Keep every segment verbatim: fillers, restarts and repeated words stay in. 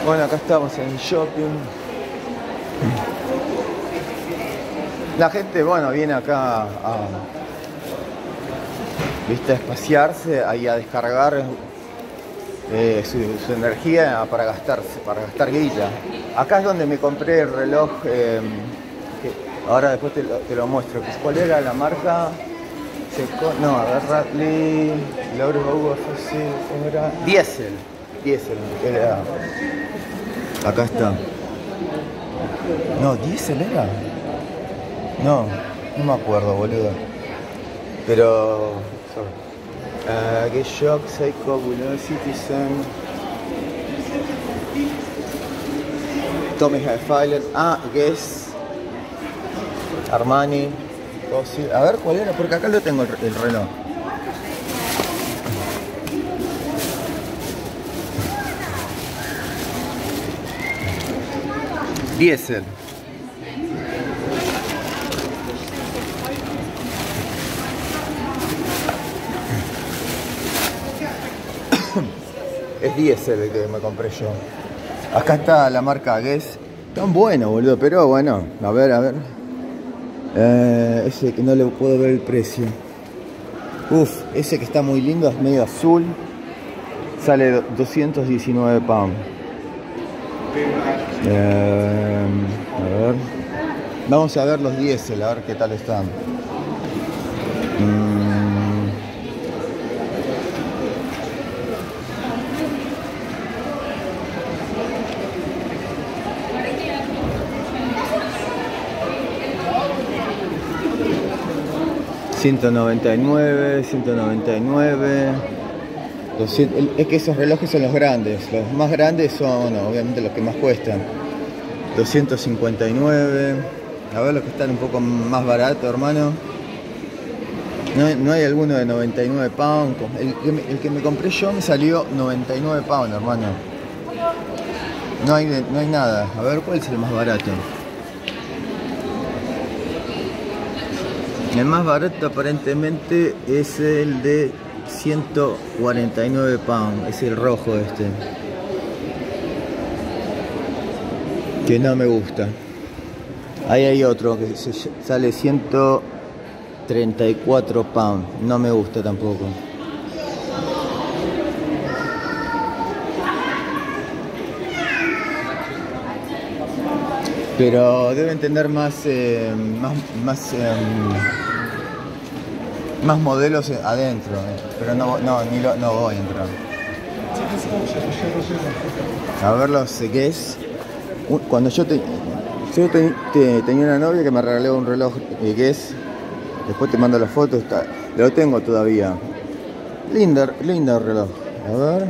Bueno, acá estamos en el shopping. La gente, bueno, viene acá a, ¿viste? A espaciarse, ahí a descargar eh, su, su energía para gastarse, para gastar guita. Acá es donde me compré el reloj, eh, que ahora después te lo, te lo muestro. ¿Cuál era la marca? Seco, no, a ver, Radley, Lauro Hugo, ¿cómo era? Diesel. Diesel, era. Acá está. No, Diesel era. No, no me acuerdo, boludo. Pero. Uh, G-Shock, Seiko, Bulon, Citizen. Tommy Hilfiger. Ah, Guess. Armani. Fossil. A ver cuál era, porque acá lo tengo el, el reloj. Diesel. Es Diesel el que me compré yo. Acá está la marca Guess. Tan bueno, boludo, pero bueno, a ver, a ver. Eh, ese que no le puedo ver el precio. Uf, ese que está muy lindo, es medio azul. Sale doscientos diecinueve pounds. Eh, a ver. Vamos a ver los Diesel, a ver qué tal están. Mm. ciento noventa y nueve, ciento noventa y nueve. doscientos, es que esos relojes son los grandes. Los más grandes son obviamente los que más cuestan. doscientos cincuenta y nueve. A ver los que están un poco más baratos, hermano. No, no hay alguno de noventa y nueve pounds. El que, me, el que me compré yo me salió noventa y nueve pounds, hermano. No hay, no hay nada. A ver cuál es el más barato. El más barato aparentemente es el de ciento cuarenta y nueve pounds. Es el rojo este. Que no me gusta. Ahí hay otro que se sale ciento treinta y cuatro pounds. No me gusta tampoco. Pero deben tener más, eh, más, más, eh, más modelos adentro. Eh. Pero no, no, ni lo, no voy a entrar. A ver los Guess. Cuando yo, te, yo te, te, tenía una novia que me regaló un reloj eh, Guess. Después te mando las fotos. Está, lo tengo todavía. Lindo, lindo reloj. A ver.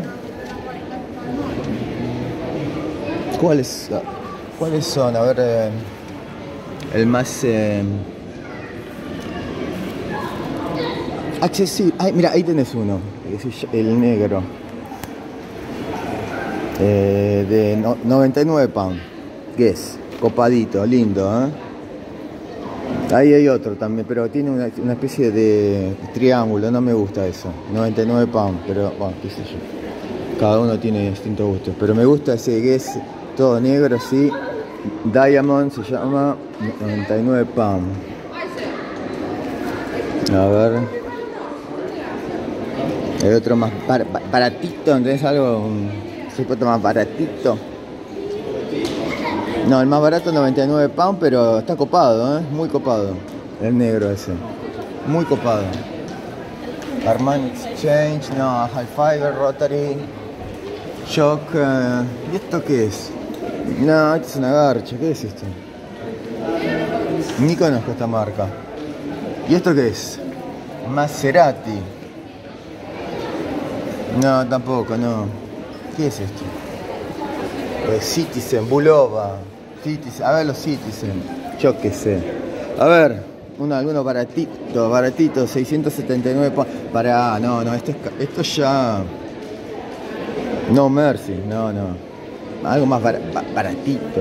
¿Cuál es? ¿Cuáles son? A ver, eh, el más eh, accesible. Ay, mira, ahí tenés uno, el negro, eh, de no, noventa y nueve pounds. Guess, copadito, lindo, ¿eh? Ahí hay otro también, pero tiene una, una especie de triángulo, no me gusta eso. noventa y nueve pounds, pero bueno, qué sé yo. Cada uno tiene distintos gustos, pero me gusta ese Guess todo negro, así. Diamond se llama, noventa y nueve pounds. A ver. El otro más bar, baratito, ¿entendés algo? Un cipote más baratito. No, el más barato noventa y nueve pounds, pero está copado, ¿eh? Muy copado. El negro ese. Muy copado. Armani Exchange, no, Hilfiger, Rotary, Shock. Uh, ¿Y esto qué es? No, esto es una garcha. ¿Qué es esto? Ni conozco esta marca. ¿Y esto qué es? Maserati. No, tampoco, no. ¿Qué es esto? Eh, Citizen, Bulova. Citizen. A ver los Citizen. Yo qué sé. A ver, uno, alguno baratito, baratito, seiscientos setenta y nueve. Para, no, no, esto, es, esto ya. No Mercy, no, no. Algo más bar baratito.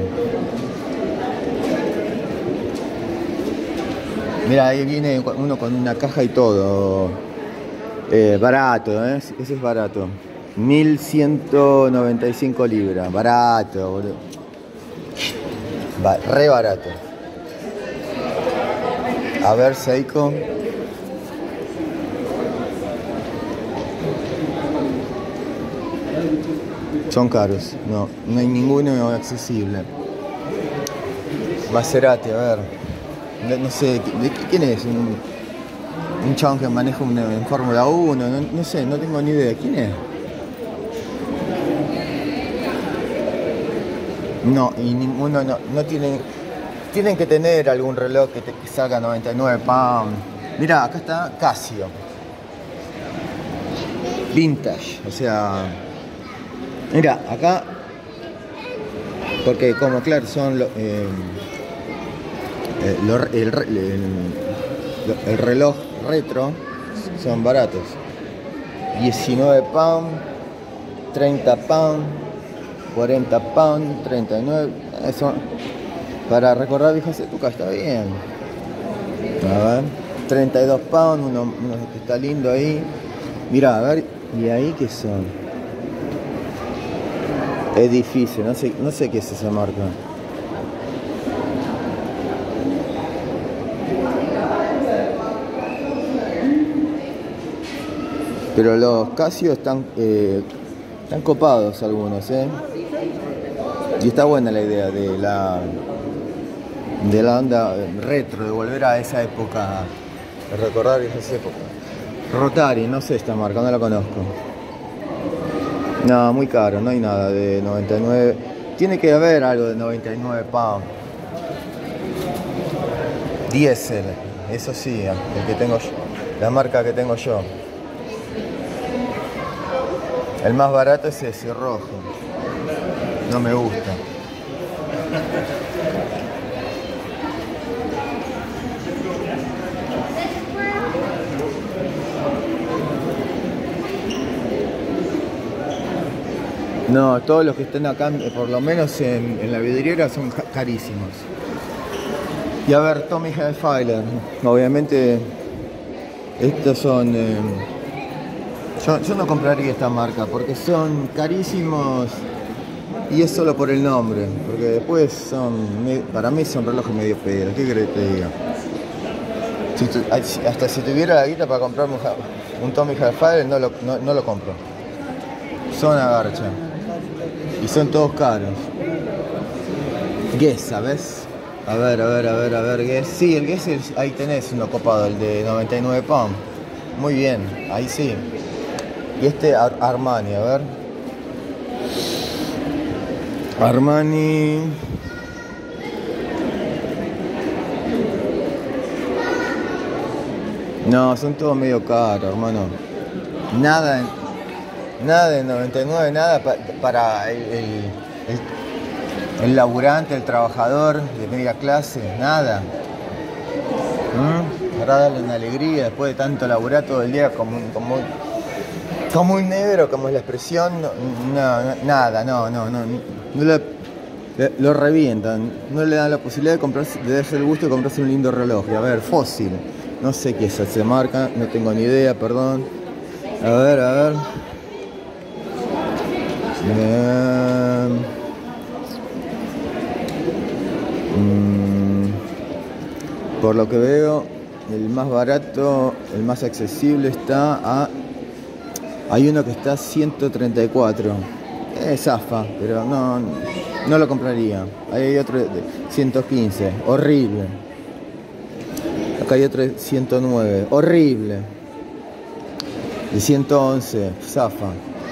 Mira, ahí viene uno con una caja y todo. Eh, barato, ¿eh? Ese es barato. mil ciento noventa y cinco libras. Barato, boludo. Va, re barato. A ver, Seiko. Son caros. No, no hay ninguno accesible. Maserati, a ver. No, no sé, ¿de quién es? Un, un chabón que maneja un, en Fórmula uno. No, no sé, no tengo ni idea. ¿Quién es? No, y ninguno no, no tienen. Tienen que tener algún reloj que, te, que salga noventa y nueve pounds. Mirá, acá está Casio. Vintage, o sea. Mira, acá. Porque como claro, son lo, eh, eh, lo, el, el, el, el reloj retro son baratos. diecinueve pounds, treinta pounds, cuarenta pounds, treinta y nueve. Eso para recordar viejas épocas está bien. A ver, treinta y dos pounds, uno, uno que está lindo ahí. Mira, a ver, ¿y ahí qué son? Edificio, no sé, no sé qué es esa marca. Pero los Casio están, eh, están copados algunos, ¿eh? Y está buena la idea de la de la onda retro, de volver a esa época, de recordar esa época. Rotary, no sé esta marca, no la conozco. No, muy caro, no hay nada de noventa y nueve. Tiene que haber algo de noventa y nueve pounds. Diesel, eso sí, el que tengo yo, la marca que tengo yo. El más barato es ese rojo. No me gusta. No, todos los que están acá, por lo menos en, en la vidriera, son carísimos. Y a ver, Tommy Hilfiger. Obviamente, estos son... Eh, yo, yo no compraría esta marca porque son carísimos y es solo por el nombre. Porque después son... Para mí son relojes medio pedos. ¿Qué querés que te diga? Si tu, hasta si tuviera la guita para comprarme un, un Tommy Hilfiger, no lo, no, no lo compro. Son a garcha. Y son todos caros. Guess, ¿sabes? A ver, a ver, a ver, a ver, Guess. Sí, el Guess, es, ahí tenés uno copado, el de noventa y nueve pounds. Muy bien, ahí sí. Y este Ar Armani, a ver. Armani. No, son todos medio caros, hermano. Nada en... Nada de noventa y nueve, nada pa, para el, el, el, el laburante, el trabajador de media clase, nada. ¿Mm? Para darle una alegría después de tanto laburar todo el día como, como, como un negro, como es la expresión. No, no, nada, no, no, no. no le, le, lo revientan, no le dan la posibilidad de comprarse, de darse el gusto de comprarse un lindo reloj. Y a ver, Fósil, no sé qué es esa marca, no tengo ni idea, perdón. A ver, a ver. Eh, mm, por lo que veo, el más barato, el más accesible está a... Hay uno que está a ciento treinta y cuatro. Es zafa, pero no, no lo compraría. Ahí hay otro de ciento quince, horrible. Acá hay otro de ciento nueve, horrible. De ciento once, zafa.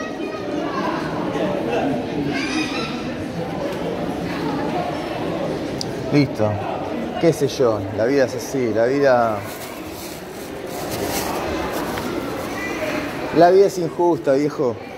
Listo, qué sé yo, la vida es así, la vida... La vida es injusta, viejo.